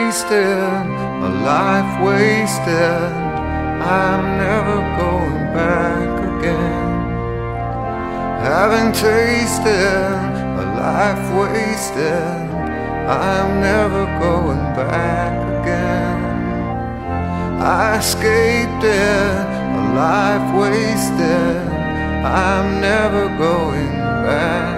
tasted a life wasted, I'm never going back again. Having tasted a life wasted, I'm never going back again. I escaped it, a life wasted, I'm never going back.